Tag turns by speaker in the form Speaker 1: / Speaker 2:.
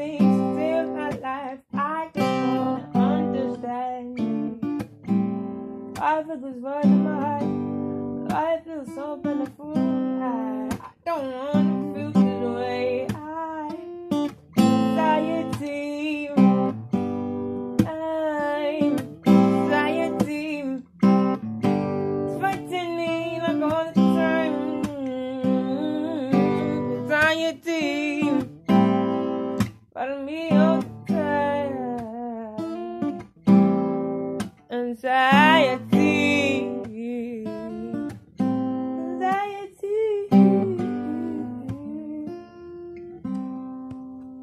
Speaker 1: seems to steal my life. I just don't understand. I feel this void in my heart. I feel so pitiful. I don't want to feel this way. Anxiety. Anxiety. It's fighting me like all the time. Anxiety. Follow me up.